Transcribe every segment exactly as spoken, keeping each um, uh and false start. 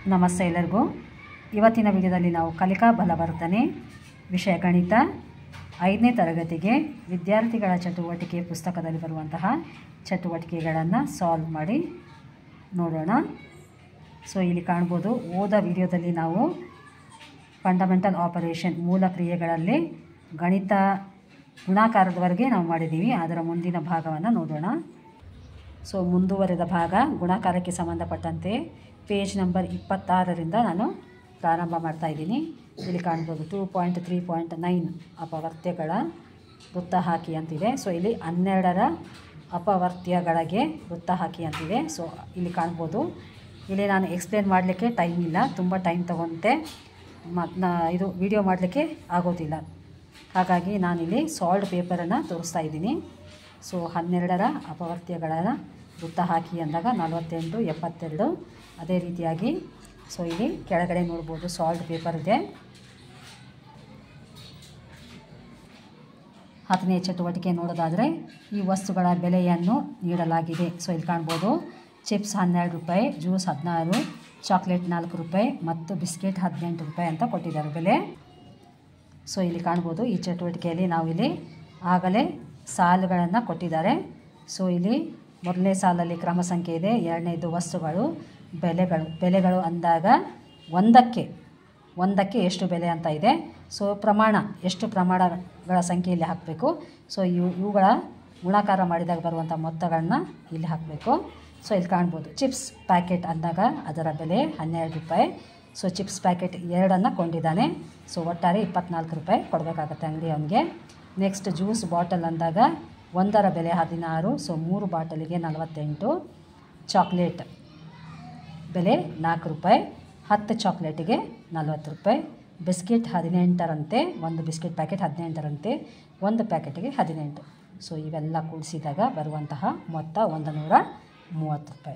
ನಮಸ್ತೆ ಎಲ್ಲರಿಗೂ. ಇವತ್ತಿನ ವಿಡಿಯೋದಲ್ಲಿ ನಾವು ಕಲಿಕಾ ಬಲವರ್ಧನೆ ವಿಷಯ ಗಣಿತ ಐದನೇ ತರಗತಿಗೆ ವಿದ್ಯಾರ್ಥಿಗಳ ಚಟುವಟಿಕೆ ಪುಸ್ತಕದಲ್ಲಿ ಬರುವಂತಹ ಚಟುವಟಿಕೆಗಳನ್ನು ಸಾಲ್ವ್ ಮಾಡಿ ನೋಡೋಣ. ಸೊ ಇಲ್ಲಿ ಕಾಣ್ಬೋದು, ಓದ ವಿಡಿಯೋದಲ್ಲಿ ನಾವು ಫಂಡಮೆಂಟಲ್ ಆಪರೇಷನ್ ಮೂಲ ಕ್ರಿಯೆಗಳಲ್ಲಿ ಗಣಿತ ಗುಣಾಕಾರದವರೆಗೆ ನಾವು ಮಾಡಿದ್ದೀವಿ. ಅದರ ಮುಂದಿನ ಭಾಗವನ್ನು ನೋಡೋಣ. ಸೊ ಮುಂದುವರೆದ ಭಾಗ ಗುಣಾಕಾರಕ್ಕೆ ಸಂಬಂಧಪಟ್ಟಂತೆ ಪೇಜ್ ನಂಬರ್ ಇಪ್ಪತ್ತಾರರಿಂದ ನಾನು ಪ್ರಾರಂಭ ಮಾಡ್ತಾಯಿದ್ದೀನಿ. ಇಲ್ಲಿ ಕಾಣ್ಬೋದು two point three point nine ಅಪವರ್ತ್ಯಗಳ ವೃತ್ತ ಹಾಕಿ ಅಂತಿದೆ. ಸೊ ಇಲ್ಲಿ ಹನ್ನೆರಡರ ಅಪವರ್ತ್ಯಗಳಿಗೆ ವೃತ್ತ ಹಾಕಿ ಅಂತಿದೆ. ಸೊ ಇಲ್ಲಿ ಕಾಣ್ಬೋದು, ಇಲ್ಲಿ ನಾನು ಎಕ್ಸ್ಪ್ಲೇನ್ ಮಾಡಲಿಕ್ಕೆ ಟೈಮ್ ಇಲ್ಲ, ತುಂಬ ಟೈಮ್ ತೊಗೊಂತೆ ಮತ್ತು ಇದು ವಿಡಿಯೋ ಮಾಡಲಿಕ್ಕೆ ಆಗೋದಿಲ್ಲ. ಹಾಗಾಗಿ ನಾನಿಲ್ಲಿ ಸಾಲ್ಡ್ ಪೇಪರನ್ನು ತೋರಿಸ್ತಾ ಇದ್ದೀನಿ. ಸೊ ಹನ್ನೆರಡರ ಅಪವರ್ತ್ಯಗಳನ್ನು ವೃತ್ತ ಹಾಕಿ ಅಂದಾಗ ನಲವತ್ತೆಂಟು, ಎಪ್ಪತ್ತೆರಡು. ಅದೇ ರೀತಿಯಾಗಿ ಸೊ ಇಲ್ಲಿ ಕೆಳಗಡೆ ನೋಡ್ಬೋದು ಸಾಲ್ಟ್ ಪೇಪರ್ ಇದೆ. ಹತ್ತನೇ ಚಟುವಟಿಕೆ ನೋಡೋದಾದರೆ ಈ ವಸ್ತುಗಳ ಬೆಲೆಯನ್ನು ನೀಡಲಾಗಿದೆ. ಸೊ ಇಲ್ಲಿ ಕಾಣ್ಬೋದು, ಚಿಪ್ಸ್ ಹನ್ನೆರಡು ರೂಪಾಯಿ, ಜ್ಯೂಸ್ ಹದಿನಾರು, ಚಾಕ್ಲೇಟ್ ನಾಲ್ಕು ರೂಪಾಯಿ ಮತ್ತು ಬಿಸ್ಕೆಟ್ ಹದಿನೆಂಟು ರೂಪಾಯಿ ಅಂತ ಕೊಟ್ಟಿದ್ದಾರೆ ಬೆಲೆ. ಸೊ ಇಲ್ಲಿ ಕಾಣ್ಬೋದು, ಈ ಚಟುವಟಿಕೆಯಲ್ಲಿ ನಾವು ಇಲ್ಲಿ ಆಗಲೇ ಸಾಲುಗಳನ್ನು ಕೊಟ್ಟಿದ್ದಾರೆ. ಸೊ ಇಲ್ಲಿ ಮೊದಲನೇ ಸಾಲಲ್ಲಿ ಕ್ರಮ ಸಂಖ್ಯೆ ಇದೆ, ಎರಡನೇದು ವಸ್ತುಗಳು ಬೆಲೆಗಳು ಬೆಲೆಗಳು ಅಂದಾಗ ಒಂದಕ್ಕೆ ಒಂದಕ್ಕೆ ಎಷ್ಟು ಬೆಲೆ ಅಂತ ಇದೆ. ಸೊ ಪ್ರಮಾಣ ಎಷ್ಟು ಪ್ರಮಾಣಗಳ ಸಂಖ್ಯೆಯಲ್ಲಿ ಹಾಕಬೇಕು. ಸೊ ಇವು ಇವುಗಳ ಗುಣಾಕಾರ ಮಾಡಿದಾಗ ಬರುವಂಥ ಮೊತ್ತಗಳನ್ನ ಇಲ್ಲಿ ಹಾಕಬೇಕು. ಸೊ ಇಲ್ಲಿ ಕಾಣ್ಬೋದು, ಚಿಪ್ಸ್ ಪ್ಯಾಕೆಟ್ ಅಂದಾಗ ಅದರ ಬೆಲೆ ಹನ್ನೆರಡು ರೂಪಾಯಿ. ಸೊ ಚಿಪ್ಸ್ ಪ್ಯಾಕೆಟ್ ಎರಡನ್ನು ಕೊಂಡಿದ್ದಾನೆ. ಸೊ ಒಟ್ಟಾರೆ ಇಪ್ಪತ್ನಾಲ್ಕು ರೂಪಾಯಿ ಕೊಡಬೇಕಾಗತ್ತೆ ಅಂಗಡಿ ಅವನಿಗೆ. ನೆಕ್ಸ್ಟ್ ಜ್ಯೂಸ್ ಬಾಟಲ್ ಅಂದಾಗ ಒಂದರ ಬೆಲೆ ಹದಿನಾರು. ಸೊ ಮೂರು ಬಾಟಲಿಗೆ ನಲವತ್ತೆಂಟು. ಚಾಕ್ಲೇಟ್ ಬೆಲೆ ನಾಲ್ಕು ರೂಪಾಯಿ, ಹತ್ತು ಚಾಕ್ಲೇಟಿಗೆ ನಲ್ವತ್ತು ರೂಪಾಯಿ. ಬಿಸ್ಕೆಟ್ ಹದಿನೆಂಟರಂತೆ, ಒಂದು ಬಿಸ್ಕೆಟ್ ಪ್ಯಾಕೆಟ್ ಹದಿನೆಂಟರಂತೆ, ಒಂದು ಪ್ಯಾಕೆಟಿಗೆ ಹದಿನೆಂಟು. ಸೊ ಇವೆಲ್ಲ ಕೂಡಿಸಿದಾಗ ಬರುವಂತಹ ಮೊತ್ತ ಒಂದು ನೂರ ಮೂವತ್ತು ರೂಪಾಯಿ.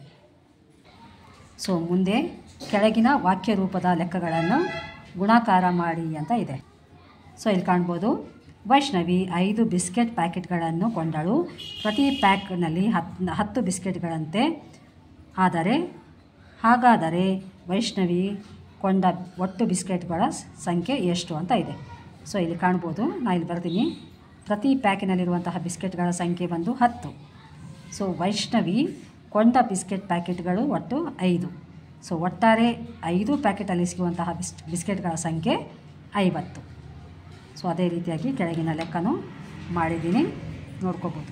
ಸೊ ಮುಂದೆ ಕೆಳಗಿನ ವಾಕ್ಯ ರೂಪದ ಲೆಕ್ಕಗಳನ್ನು ಗುಣಾಕಾರ ಮಾಡಿ ಅಂತ ಇದೆ. ಸೊ ಇಲ್ಲಿ ಕಾಣ್ಬೋದು, ವೈಷ್ಣವಿ ಐದು ಬಿಸ್ಕೆಟ್ ಪ್ಯಾಕೆಟ್ಗಳನ್ನು ಕೊಂಡಳು. ಪ್ರತಿ ಪ್ಯಾಕ್ನಲ್ಲಿ ಹತ್ತು ಹತ್ತು ಬಿಸ್ಕೆಟ್ಗಳಂತೆ. ಆದರೆ ಹಾಗಾದರೆ ವೈಷ್ಣವಿ ಕೊಂಡ ಒಟ್ಟು ಬಿಸ್ಕೆಟ್ಗಳ ಸಂಖ್ಯೆ ಎಷ್ಟು ಅಂತ ಇದೆ. ಸೊ ಇಲ್ಲಿ ಕಾಣ್ಬೋದು, ನಾನು ಇಲ್ಲಿ ಬರ್ತೀನಿ. ಪ್ರತಿ ಪ್ಯಾಕಿನಲ್ಲಿರುವಂತಹ ಬಿಸ್ಕೆಟ್ಗಳ ಸಂಖ್ಯೆ ಬಂದು ಹತ್ತು. ಸೊ ವೈಷ್ಣವಿ ಕೊಂಡ ಬಿಸ್ಕೆಟ್ ಪ್ಯಾಕೆಟ್ಗಳು ಒಟ್ಟು ಐದು. ಸೊ ಒಟ್ಟಾರೆ ಐದು ಪ್ಯಾಕೆಟಲ್ಲಿ ಸಿಗುವಂತಹ ಬಿಸ್ ಬಿಸ್ಕೆಟ್ಗಳ ಸಂಖ್ಯೆ ಐವತ್ತು. ಸೊ ಅದೇ ರೀತಿಯಾಗಿ ಕೆಳಗಿನ ಲೆಕ್ಕನೂ ಮಾಡಿದ್ದೀನಿ, ನೋಡ್ಕೋಬೋದು.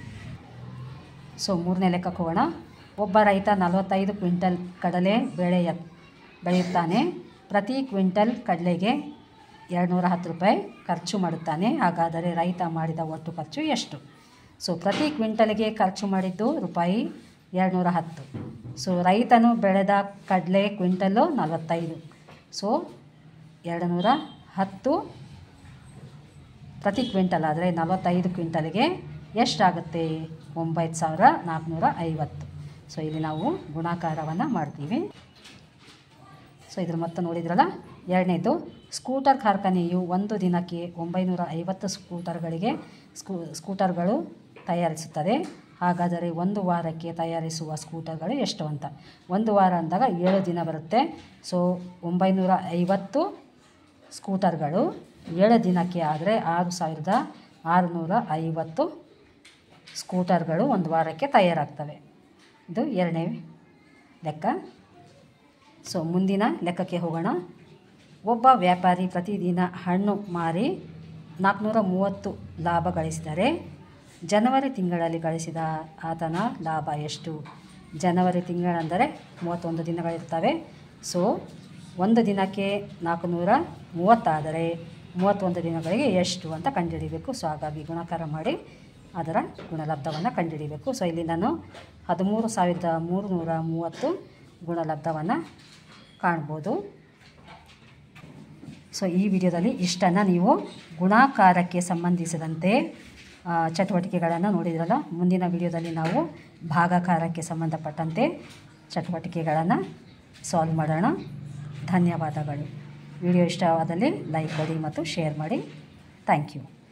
ಸೊ ಮೂರನೇ ಲೆಕ್ಕಕ್ಕೆ ಹೋಗೋಣ. ಒಬ್ಬ ರೈತ ನಲವತ್ತೈದು ಕ್ವಿಂಟಲ್ ಕಡಲೆ ಬೆಳೆಯ ಬೆಳೆಯುತ್ತಾನೆ. ಪ್ರತಿ ಕ್ವಿಂಟಲ್ ಕಡಲೆಗೆ ಎರಡುನೂರ ಹತ್ತು ರೂಪಾಯಿ ಖರ್ಚು ಮಾಡುತ್ತಾನೆ. ಹಾಗಾದರೆ ರೈತ ಮಾಡಿದ ಒಟ್ಟು ಖರ್ಚು ಎಷ್ಟು? ಸೊ ಪ್ರತಿ ಕ್ವಿಂಟಲ್ಗೆ ಖರ್ಚು ಮಾಡಿದ್ದು ರೂಪಾಯಿ ಎರಡುನೂರ ಹತ್ತು. ಸೊ ರೈತನು ಬೆಳೆದ ಕಡಲೆ ಕ್ವಿಂಟಲ್ಲು ನಲವತ್ತೈದು. ಸೊ ಎರಡು ನೂರ ಹತ್ತು ಪ್ರತಿ ಕ್ವಿಂಟಲ್ ಆದರೆ ನಲವತ್ತೈದು ಕ್ವಿಂಟಲ್ಗೆ ಎಷ್ಟಾಗುತ್ತೆ? ಒಂಬತ್ತು ಸಾವಿರ ನಾಲ್ಕುನೂರ ಐವತ್ತು. ಸೊ ಇಲ್ಲಿ ನಾವು ಗುಣಾಕಾರವನ್ನು ಮಾಡ್ತೀವಿ. ಸೊ ಇದ್ರ ಮೊತ್ತ ನೋಡಿದ್ರಲ್ಲ. ಎರಡನೇದು, ಸ್ಕೂಟರ್ ಕಾರ್ಖಾನೆಯು ಒಂದು ದಿನಕ್ಕೆ ಒಂಬೈನೂರ ಐವತ್ತು ಸ್ಕೂಟರ್ಗಳಿಗೆ ಸ್ಕೂ ಸ್ಕೂಟರ್ಗಳು ತಯಾರಿಸುತ್ತದೆ. ಹಾಗಾದರೆ ಒಂದು ವಾರಕ್ಕೆ ತಯಾರಿಸುವ ಸ್ಕೂಟರ್ಗಳು ಎಷ್ಟು ಅಂತ. ಒಂದು ವಾರ ಅಂದಾಗ ಏಳು ದಿನ ಬರುತ್ತೆ. ಸೊ ಒಂಬೈನೂರ ಐವತ್ತು ಸ್ಕೂಟರ್ಗಳು ಏಳು ದಿನಕ್ಕೆ ಆದರೆ ಆರು ಸಾವಿರದ ಆರುನೂರ ಐವತ್ತು ಸ್ಕೂಟರ್ಗಳು ಒಂದು ವಾರಕ್ಕೆ ತಯಾರಾಗ್ತವೆ. ಇದು ಎರಡನೇ ಲೆಕ್ಕ. ಸೊ ಮುಂದಿನ ಲೆಕ್ಕಕ್ಕೆ ಹೋಗೋಣ. ಒಬ್ಬ ವ್ಯಾಪಾರಿ ಪ್ರತಿದಿನ ಹಣ್ಣು ಮಾರಿ ನಾಲ್ಕುನೂರ ಮೂವತ್ತು ಲಾಭ ಗಳಿಸಿದರೆ ಜನವರಿ ತಿಂಗಳಲ್ಲಿ ಗಳಿಸಿದ ಆತನ ಲಾಭ ಎಷ್ಟು? ಜನವರಿ ತಿಂಗಳಂದರೆ ಮೂವತ್ತೊಂದು ದಿನಗಳಿರ್ತವೆ. ಸೊ ಒಂದು ದಿನಕ್ಕೆ ನಾಲ್ಕುನೂರ ಮೂವತ್ತಾದರೆ ಮೂವತ್ತೊಂದು ದಿನಗಳಿಗೆ ಎಷ್ಟು ಅಂತ ಕಂಡುಹಿಡಿಬೇಕು. ಸೊ ಹಾಗಾಗಿ ಗುಣಾಕಾರ ಮಾಡಿ ಅದರ ಗುಣಲಬ್ಧವನ್ನು ಕಂಡುಹಿಡಿಬೇಕು. ಸೊ ಇಲ್ಲಿ ನಾನು ಹದಿಮೂರು ಸಾವಿರದ ಮೂರುನೂರ ಮೂವತ್ತು ಗುಣಲಬ್ಧವನ್ನು ಕಾಣ್ಬೋದು. ಸೊ ಈ ವಿಡಿಯೋದಲ್ಲಿ ಇಷ್ಟನ್ನು ನೀವು ಗುಣಾಕಾರಕ್ಕೆ ಸಂಬಂಧಿಸಿದಂತೆ ಚಟುವಟಿಕೆಗಳನ್ನು ನೋಡಿದ್ರಲ್ಲ. ಮುಂದಿನ ವಿಡಿಯೋದಲ್ಲಿ ನಾವು ಭಾಗಾಕಾರಕ್ಕೆ ಸಂಬಂಧಪಟ್ಟಂತೆ ಚಟುವಟಿಕೆಗಳನ್ನು ಸಾಲ್ವ್ ಮಾಡೋಣ. ಧನ್ಯವಾದಗಳು. ವಿಡಿಯೋ ಇಷ್ಟವಾದಲ್ಲಿ ಲೈಕ್ ಕೊಡಿ ಮತ್ತು ಶೇರ್ ಮಾಡಿ. Thank you.